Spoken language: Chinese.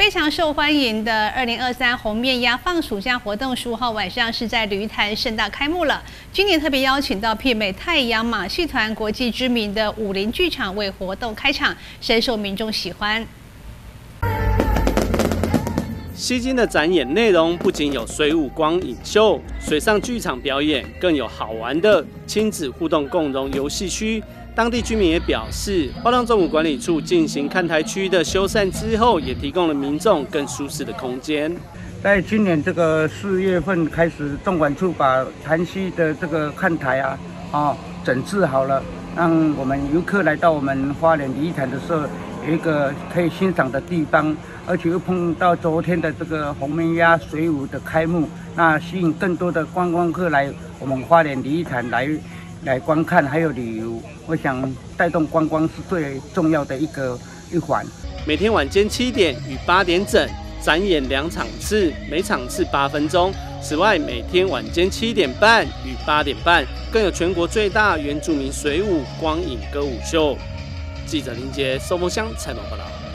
非常受欢迎的2023红面鸭放暑假活动15号晚上是在旅坛盛大开幕了。今年特别邀请到媲美太阳马戏团国际知名的武林剧场为活动开场，深受民众喜欢。 吸睛的展演内容不仅有水舞光影秀、水上剧场表演，更有好玩的亲子互动共融游戏区。当地居民也表示，花东纵谷管理处进行看台区的修缮之后，也提供了民众更舒适的空间。 在今年这个4月份开始，纵管处把潭溪的这个看台整治好了，让我们游客来到我们花莲鲤鱼潭的时候，有一个可以欣赏的地方。 而且又碰到昨天的这个红面鸭水舞的开幕，那吸引更多的观光客来我们花莲鲤鱼潭来观看，还有旅游。我想带动观光是最重要的一环。 每天晚间7点与8点整展演2场次，每场次8分钟。此外，每天晚间7点半与8点半更有全国最大原住民水舞光影歌舞秀。记者林杰、寿丰乡采访报道。